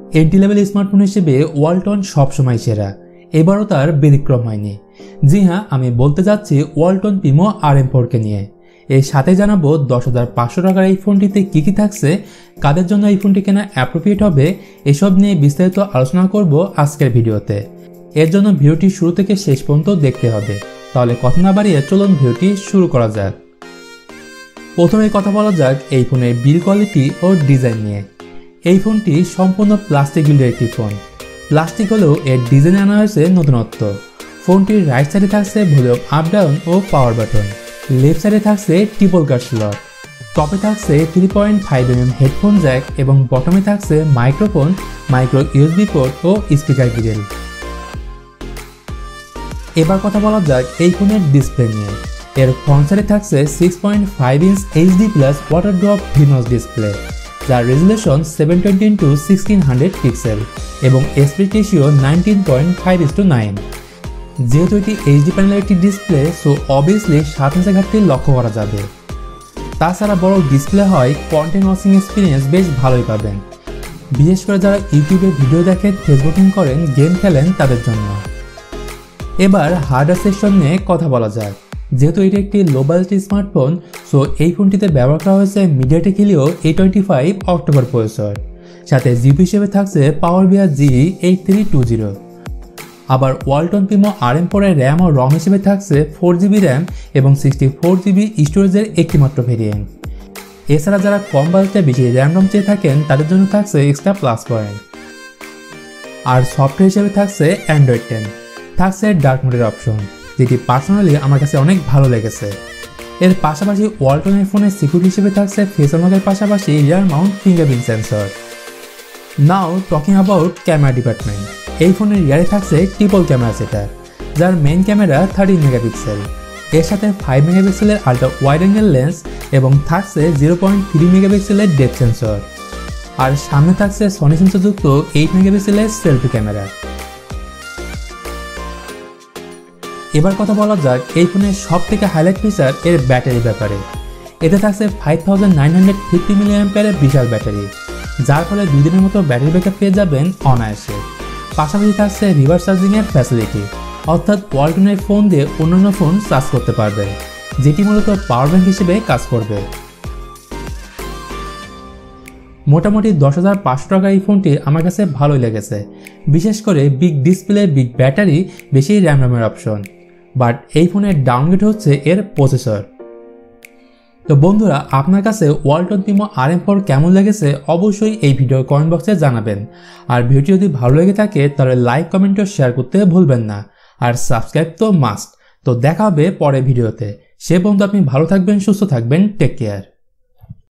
Entry level smartphone হিসেবে ওয়ালটন সবসময় সেরা, এবারও তার ব্যতিক্রম হয়নি। জি হ্যাঁ, আমি বলতে যাচ্ছি ওয়ালটন প্রিমো RM4কে নিয়ে। এর সাথে জানাবো 10,500 টাকার এই ফোনটিতে কী কী থাকছে, কাদের জন্য এই ফোনটি কেনা অ্যাপ্রোপ্রিয়েট হবে, এসব নিয়ে বিস্তারিত আলোচনা করব আজকের ভিডিওতে। এর জন্য ভিডিওটি শুরু থেকে শেষ পর্যন্ত দেখতে হবে। তাহলে কথা না বাড়িয়ে চলুন ভিডিওটি শুরু করা যাক। প্রথমে কথা বলা যাক এই ফোনের বিল্ড কোয়ালিটি ও ডিজাইন নিয়ে। এই ফোনটি সম্পূর্ণ প্লাস্টিক বিল্ডের একটি ফোন। প্লাস্টিক হলেও এর ডিজাইনে আনা হয়েছে নতুনত্ব। ফোনটির রাইট সাইডে থাকছে ভলিউম আপ ডাউন ও পাওয়ার বাটন, লেফট সাইডে থাকছে ট্রিপল কাট স্লট, টপে থাকছে 3.5mm হেডফোন জ্যাক এবং বটমে থাকছে মাইক্রোফোন, মাইক্রো USB পোর্ট ও স্পিকার গ্রিল। এবার কথা বলা যাক এই ফোনের ডিসপ্লে নিয়ে। এর ফ্রন্ট সাইডে থাকছে 6.5 ইঞ্চ HD+ ওয়াটার ড্রপ ভিনোস ডিসপ্লে, যার রেজুলেশন 720x1600 পিক্সেল এবং অ্যাসপেক্ট রেশিও 19.5:9। যেহেতু এটি HD প্যানেলের একটি ডিসপ্লে, সো অবভিয়াসলি 7 ইঞ্চের ঘাটতি লক্ষ্য করা যাবে। তাছাড়া বড় ডিসপ্লে হয় কন্টেন্ট ওয়াচিং এক্সপিরিয়েন্স বেশ ভালোই পাবেন, বিশেষ করে যারা ইউটিউবে ভিডিও দেখেন, ফেসবুকিং করেন, গেম খেলেন তাদের জন্য। এবার হার্ডওয়্যার সেকশন নিয়ে কথা বলা যাক। যেহেতু এটি একটি লো বাজেট স্মার্টফোন, সো এই ফোনটিতে ব্যবহার করা হয়েছে MediaTek Helio A25 octa core processor, সাথে জিপি হিসেবে থাকছে পাওয়ারভিআর GE8320। আবার ওয়ালটন প্রিমো RM4 এর র্যাম ও রম হিসেবে থাকছে 4GB র্যাম এবং 64GB স্টোরেজের একটিমাত্র ভেরিয়েন্ট। এছাড়া যারা কম বাজেটে বেশি র্যাম রম চেয়ে থাকেন তাদের জন্য থাকছে এক্সট্রা প্লাস পয়েন্ট। আর সফটওয়্যার হিসেবে থাকছে অ্যান্ড্রয়েড 10, থাকছে ডার্ক মোডের অপশন, যেটি পার্সোনালি আমার কাছে অনেক ভালো লেগেছে। এর পাশাপাশি ওয়ালটনের ফোনের সিকিউরিটি হিসেবে থাকছে ফেস আনলকের পাশাপাশি rear mount fingerprint sensor. Now talking about camera department. এই ফোনের রিয়ারে থাকছে ট্রিপল ক্যামেরা সেটআপ, যার মেইন ক্যামেরা 13 মেগাপিক্সেল, এর সাথে 5 মেগাপিক্সেলের আল্ট্রা ওয়াইড অ্যাঙ্গেল লেন্স এবং থাকছে 0.3 মেগাপিক্সেলের ডেপথ সেন্সর। আর সামনে থাকছে সনি সেন্সরযুক্ত 8 মেগাপিক্সেলের সেলফি ক্যামেরা। এবার কথা বলা যাক এই ফোনের সব থেকে হাইলাইট ফিচার এর ব্যাটারির ব্যাপারে। এতে থাকছে 5950 mAh এর বিশাল ব্যাটারি, যার ফলে 2 দিনের মতো ব্যাটারি ব্যাকআপ পেয়ে যাবেন অনায়াসে। পাশাপাশি থাকছে রিভার্স চার্জিং এর ফ্যাসিলিটি, অর্থাৎ ওয়ালটনের ফোন দিয়ে অন্যান্য ফোন চার্জ করতে পারবেন, যেটি মূলত পাওয়ার ব্যাংক হিসেবে কাজ করবে। মোটামুটি 10,500 টাকা এই ফোনটি আমার কাছে ভালোই লেগেছে, বিশেষ করে বিগ ডিসপ্লে, বিগ ব্যাটারি, বেশি র্যাম রমের অপশন। বাট এই ফোনের ডাউনগ্রেড হচ্ছে এর প্রসেসর। তো বন্ধুরা, আপনার কাছে ওয়ালটন প্রিমো RM4 কেমন লেগেছে অবশ্যই এই ভিডিওর কমেন্ট বক্সে জানাবেন। আর ভিডিও যদি ভালো লেগে থাকে তাহলে লাইক, কমেন্ট ও শেয়ার করতে ভুলবেন না। আর সাবস্ক্রাইব তো মাস্ট। তো দেখা হবে পরের ভিডিওতে। সে পর্যন্ত আপনি ভালো থাকবেন, সুস্থ থাকবেন, টেক কেয়ার।